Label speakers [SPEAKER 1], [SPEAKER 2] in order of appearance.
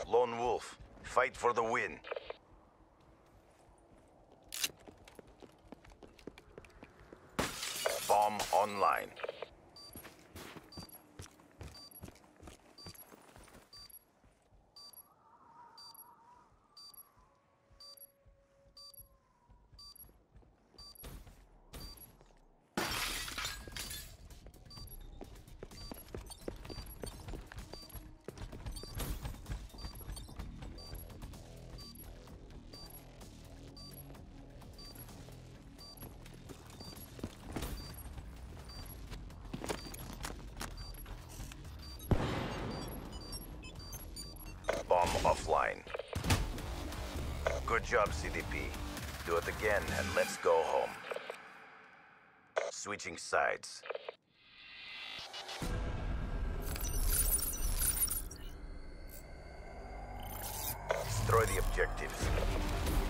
[SPEAKER 1] Lone Wolf, fight for the win. Bomb online. Bomb offline. Good job, CDP. Do it again and let's go home. Switching sides. Destroy the objectives.